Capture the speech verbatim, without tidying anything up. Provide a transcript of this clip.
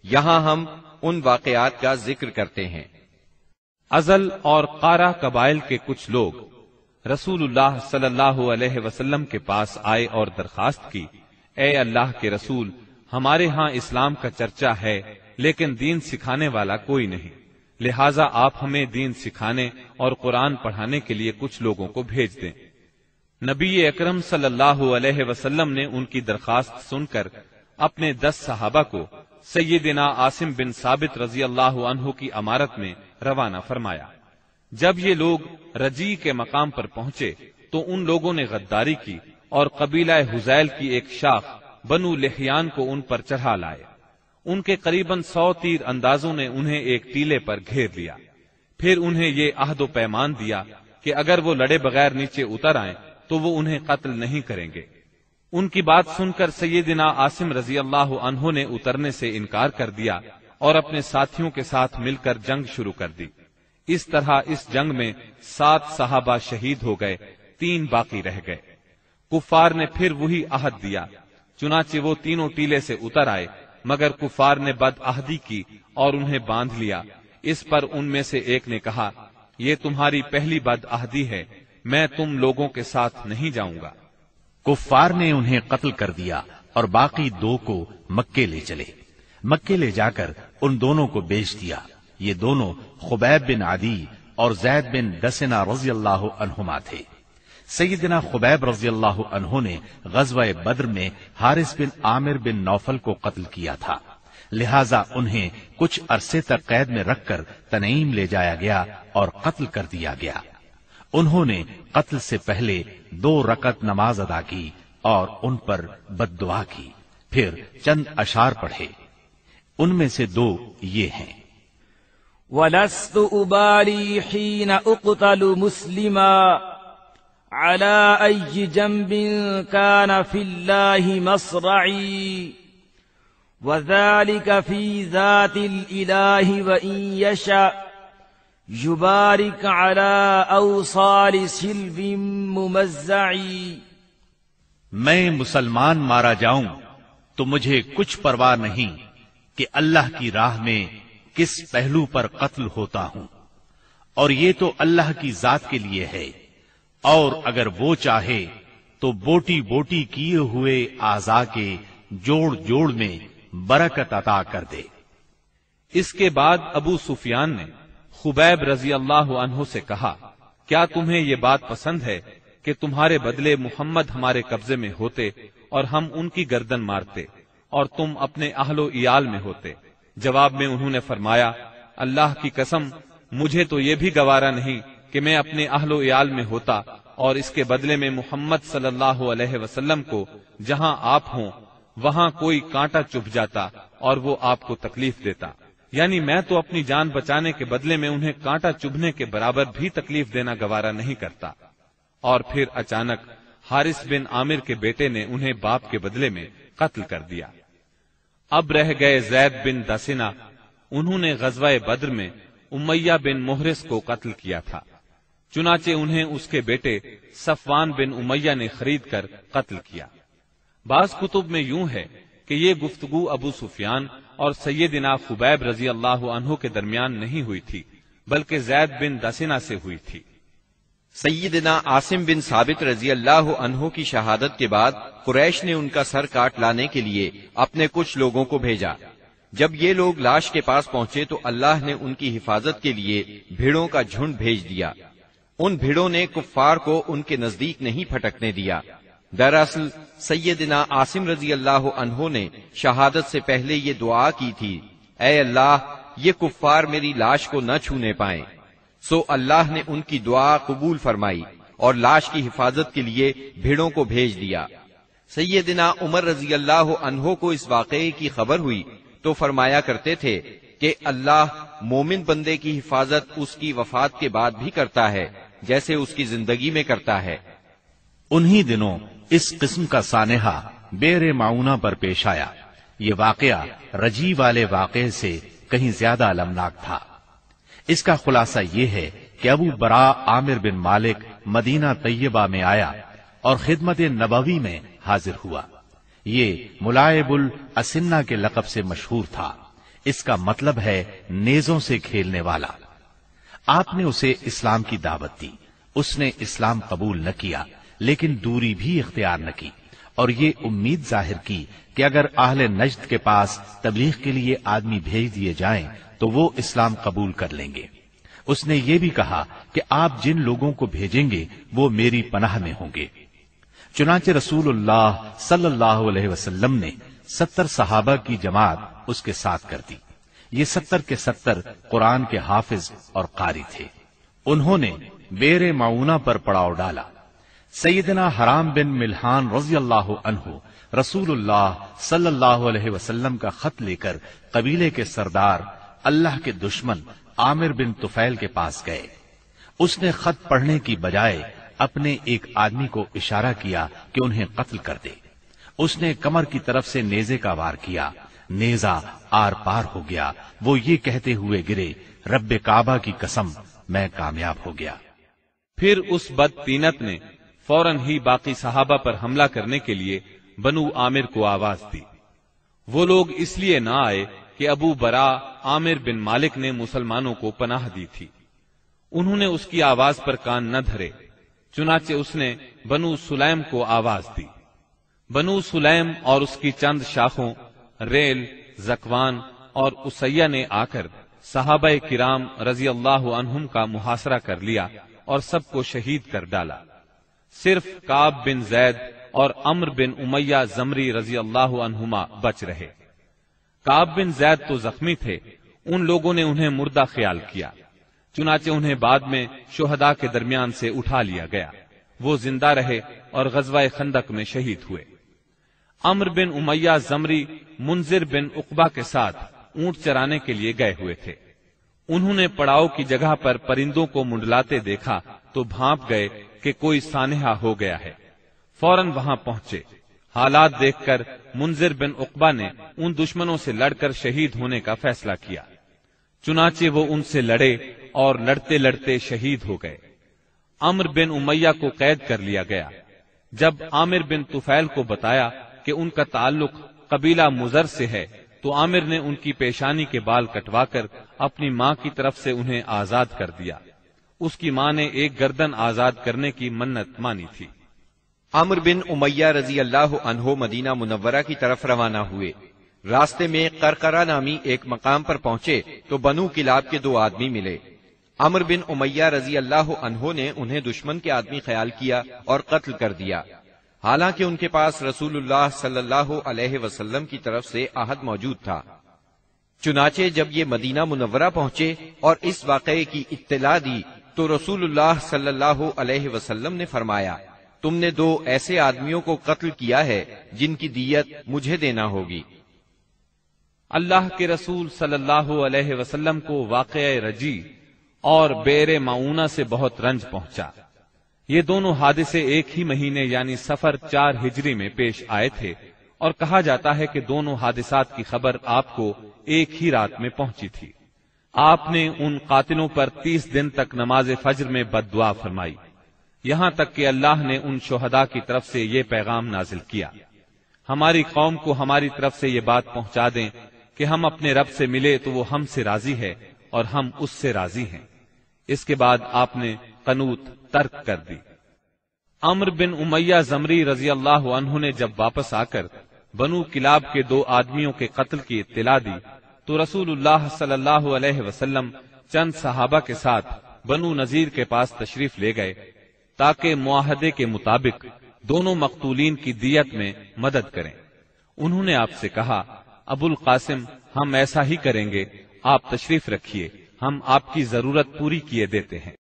یہاں ہم ان واقعات کا ذکر کرتے ہیں۔ ازل اور قارہ قبائل کے کچھ لوگ رسول اللہ صلی اللہ علیہ وسلم کے پاس آئے اور درخواست کی، اے اللہ کے رسول، ہمارے ہاں اسلام کا چرچا ہے لیکن دین سکھانے والا کوئی نہیں، لہٰذا آپ ہمیں دین سکھانے اور قرآن پڑھانے کے لیے کچھ لوگوں کو بھیج دیں۔ نبی اکرم صلی اللہ علیہ وسلم نے ان کی درخواست سن کر اپنے دس صحابہ کو سیدنا عاصم بن ثابت رضی اللہ عنہ کی امارت میں روانہ فرمایا۔ جب یہ لوگ رجی کے مقام پر پہنچے تو ان لوگوں نے غداری کی اور قبیلہ حذیل کی ایک شاخ بنو لحیان کو ان پر چڑھا لائے۔ ان کے قریباً سو تیر اندازوں نے انہیں ایک ٹیلے پر گھیر لیا، پھر انہیں یہ عہد و پیمان دیا کہ اگر وہ لڑے بغیر نیچے اتر آئیں تو وہ انہیں قتل نہیں کریں گے۔ ان کی بات سن کر سیدنا عاصم رضی اللہ عنہ نے اترنے سے انکار کر دیا اور اپنے ساتھیوں کے ساتھ مل کر جنگ شروع کر دی۔ اس طرح اس جنگ میں سات صحابہ شہید ہو گئے، تین باقی رہ گئے۔ کفار نے پھر وہی عہد دیا، چنانچہ وہ تینوں ٹیلے سے اتر آئے، مگر کفار نے بد عہدی کی اور انہیں باندھ لیا۔ اس پر ان میں سے ایک نے کہا، یہ تمہاری پہلی بد عہدی ہے، میں تم لوگوں کے ساتھ نہیں جاؤں گا۔ کفار نے انہیں قتل کر دیا اور باقی دو کو مکے لے چلے۔ مکے لے جا کر ان دونوں کو بیچ دیا۔ یہ دونوں خبیب بن عدی اور زید بن دسنہ رضی اللہ عنہما تھے۔ سیدنا خبیب رضی اللہ عنہ نے غزوہ بدر میں حارث بن عامر بن نوفل کو قتل کیا تھا، لہذا انہیں کچھ عرصے تک قید میں رکھ کر تنعیم لے جایا گیا اور قتل کر دیا گیا۔ انہوں نے قتل سے پہلے دو رکعت نماز ادا کی اور ان پر بد دعا کی، پھر چند اشعار پڑھے۔ ان میں سے دو یہ ہیں: وَلَسْتُ أُبَالِي حِينَ أُقْتَلُ مُسْلِمًا عَلَىٰ أَيِّ جَنبٍ كَانَ فِي اللَّهِ مَصْرَعِي وَذَلِكَ فِي ذَاتِ الْإِلَٰهِ وَإِن يَشَأْ يُبَارِكْ عَلَىٰ أَوْصَالِ سِلْبٍ مُمَزَّعِ۔ میں مسلمان مارا جاؤں تو مجھے کچھ پرواہ نہیں کہ اللہ کی راہ میں کس پہلو پر قتل ہوتا ہوں، اور یہ تو اللہ کی ذات کے لیے ہے، اور اگر وہ چاہے تو بوٹی بوٹی کیے ہوئے اعضاء کے جوڑ جوڑ میں برکت عطا کر دے۔ اس کے بعد ابو سفیان نے خبیب رضی اللہ عنہ سے کہا، کیا تمہیں یہ بات پسند ہے کہ تمہارے بدلے محمد ہمارے قبضے میں ہوتے اور ہم ان کی گردن مارتے اور تم اپنے اہل و عیال میں ہوتے؟ جواب میں انہوں نے فرمایا، اللہ کی قسم مجھے تو یہ بھی گوارا نہیں کہ میں اپنے اہل و عیال میں ہوتا اور اس کے بدلے میں محمد صلی اللہ علیہ وسلم کو جہاں آپ ہوں وہاں کوئی کانٹا چبھ جاتا اور وہ آپ کو تکلیف دیتا، یعنی میں تو اپنی جان بچانے کے بدلے میں انہیں کانٹا چبھنے کے برابر بھی تکلیف دینا گوارا نہیں کرتا۔ اور پھر اچانک حارث بن عامر کے بیٹے نے انہیں باپ کے بدلے میں قتل کر دیا۔ اب رہ گئے زید بن دسنہ، انہوں نے غزوہ بدر میں امیہ بن محرز کو قتل کیا تھا، چنانچہ انہیں اس کے بیٹے صفوان بن امیہ نے خرید کر قتل کیا۔ بعض کتب میں یوں ہے کہ یہ گفتگو ابو سفیان اور سیدنا خبیب رضی اللہ عنہ کے درمیان نہیں ہوئی تھی، بلکہ زید بن دسنہ سے ہوئی تھی۔ سیدنا عاصم بن ثابت رضی اللہ عنہ کی شہادت کے بعد قریش نے ان کا سر کاٹ لانے کے لیے اپنے کچھ لوگوں کو بھیجا۔ جب یہ لوگ لاش کے پاس پہنچے تو اللہ نے ان کی حفاظت کے لیے بھیڑوں کا جھنڈ بھیج دیا۔ ان بھیڑوں نے کفار کو ان کے نزدیک نہیں پھٹکنے دیا۔ دراصل سیدنا عاصم رضی اللہ عنہ نے شہادت سے پہلے یہ دعا کی تھی، اے اللہ یہ کفار میری لاش کو نہ چھونے پائیں۔ سو اللہ نے ان کی دعا قبول فرمائی اور لاش کی حفاظت کے لیے بھیڑوں کو بھیج دیا۔ سیدنا عمر رضی اللہ عنہ کو اس واقعے کی خبر ہوئی تو فرمایا کرتے تھے کہ اللہ مومن بندے کی حفاظت اس کی وفات کے بعد بھی کرتا ہے جیسے اس کی زندگی میں کرتا ہے۔ انہی دنوں اس قسم کا سانحہ بیر معونہ پر پیش آیا۔ یہ واقعہ رجی والے واقعے سے کہیں زیادہ المناک تھا۔ اس کا خلاصہ یہ ہے کہ ابو برا عامر بن مالک مدینہ طیبہ میں آیا اور خدمت نبوی میں حاضر ہوا۔ یہ ملائب الاسنہ کے لقب سے مشہور تھا۔ اس کا مطلب ہے نیزوں سے کھیلنے والا۔ آپ نے اسے اسلام کی دعوت دی، اس نے اسلام قبول نہ کیا، لیکن دوری بھی اختیار نہ کی، اور یہ امید ظاہر کی کہ اگر اہل نجد کے پاس تبلیغ کے لیے آدمی بھیج دیے جائیں تو وہ اسلام قبول کر لیں گے۔ اس نے یہ بھی کہا کہ آپ جن لوگوں کو بھیجیں گے وہ میری پناہ میں ہوں گے۔ چنانچہ رسول اللہ صلی اللہ علیہ وسلم نے ستر صحابہ کی جماعت اس کے ساتھ کر دی۔ یہ ستر کے ستر قرآن کے حافظ اور قاری تھے۔ انہوں نے بیر معونہ پر پڑاؤ ڈالا۔ سیدنا حرام بن ملحان رضی اللہ عنہ رسول اللہ صلی اللہ علیہ وسلم کا خط لے کر قبیلے کے سردار اللہ کے دشمن عامر بن طفیل کے پاس گئے۔ اس نے خط پڑھنے کی بجائے اپنے ایک آدمی کو اشارہ کیا کہ انہیں قتل کر دے۔ اس نے کمر کی طرف سے نیزے کا وار کیا، نیزہ آر پار ہو گیا۔ وہ یہ کہتے ہوئے گرے، رب کعبہ کی قسم میں کامیاب ہو گیا۔ پھر اس بد تینت نے فوراً ہی باقی صحابہ پر حملہ کرنے کے لیے بنو عامر کو آواز دی۔ وہ لوگ اس لیے نہ آئے کہ ابو برا عامر بن مالک نے مسلمانوں کو پناہ دی تھی۔ انہوں نے اس کی آواز پر کان نہ دھرے، چنانچہ اس نے بنو سلیم کو آواز دی۔ بنو سلیم اور اس کی چند شاخوں ریل، زکوان اور اسیہ نے آ کر صحابہ کرام رضی اللہ عنہم کا محاصرہ کر لیا اور سب کو شہید کر ڈالا۔ صرف کعب بن زید اور عمرو بن امیہ زمری رضی اللہ عنہما بچ رہے۔ کعب بن زید تو زخمی تھے، ان لوگوں نے انہیں مردہ خیال کیا، چنانچہ انہیں بعد میں شہداء کے درمیان سے اٹھا لیا گیا۔ وہ زندہ رہے اور غزوہ خندق میں شہید ہوئے۔ عمرو بن امیہ زمری منذر بن عقبہ کے ساتھ اونٹ چرانے کے لیے گئے ہوئے تھے۔ انہوں نے پڑاؤ کی جگہ پر پرندوں کو منڈلاتے دیکھا تو بھانپ گئے کہ کوئی سانحہ ہو گیا ہے۔ فوراً وہاں پہنچے۔ حالات دیکھ کر منذر بن عقبہ نے ان دشمنوں سے لڑ کر شہید ہونے کا فیصلہ کیا، چنانچہ وہ ان سے لڑے اور لڑتے لڑتے شہید ہو گئے۔ عمرو بن امیہ کو قید کر لیا گیا۔ جب عامر بن طفیل کو بتایا کہ ان کا تعلق قبیلہ مزر سے ہے تو عامر نے ان کی پیشانی کے بال کٹوا کر اپنی ماں کی طرف سے انہیں آزاد کر دیا۔ اس کی ماں نے ایک گردن آزاد کرنے کی منت مانی تھی۔ عمرو بن امیہ رضی اللہ عنہ مدینہ منورہ کی طرف روانہ ہوئے۔ راستے میں قرقرہ نامی ایک مقام پر پہنچے تو بنو کلاب کے دو آدمی ملے۔ عمرو بن امیہ رضی اللہ عنہ نے انہیں دشمن کے آدمی خیال کیا اور قتل کر دیا، حالانکہ ان کے پاس رسول اللہ صلی اللہ علیہ وسلم کی طرف سے عہد موجود تھا۔ چنانچہ جب یہ مدینہ منورہ پہنچے اور اس واقعے کی اطلاع دی تو رسول اللہ صلی اللہ علیہ وسلم نے فرمایا، تم نے دو ایسے آدمیوں کو قتل کیا ہے جن کی دیت مجھے دینا ہوگی۔ اللہ کے رسول صلی اللہ علیہ وسلم کو واقعہ رجی اور بیر معونہ سے بہت رنج پہنچا۔ یہ دونوں حادثے ایک ہی مہینے یعنی صفر چار ہجری میں پیش آئے تھے، اور کہا جاتا ہے کہ دونوں حادثات کی خبر آپ کو ایک ہی رات میں پہنچی تھی۔ آپ نے ان قاتلوں پر تیس دن تک نماز فجر میں بد دعا فرمائی، یہاں تک کہ اللہ نے ان شہداء کی طرف سے یہ پیغام نازل کیا، ہماری قوم کو ہماری طرف سے یہ بات پہنچا دیں کہ ہم اپنے رب سے ملے تو وہ ہم سے راضی ہے اور ہم اس سے راضی ہیں۔ اس کے بعد آپ نے قنوت ترک کر دی۔ عمرو بن امیہ زمری رضی اللہ عنہ نے جب واپس آ کر بنو کلاب کے دو آدمیوں کے قتل کی اطلاع دی تو رسول اللہ صلی اللہ علیہ وسلم چند صحابہ کے ساتھ بنو نذیر کے پاس تشریف لے گئے تاکہ معاہدے کے مطابق دونوں مقتولین کی دیت میں مدد کریں۔ انہوں نے آپ سے کہا، ابو القاسم ہم ایسا ہی کریں گے، آپ تشریف رکھیے، ہم آپ کی ضرورت پوری کیے دیتے ہیں۔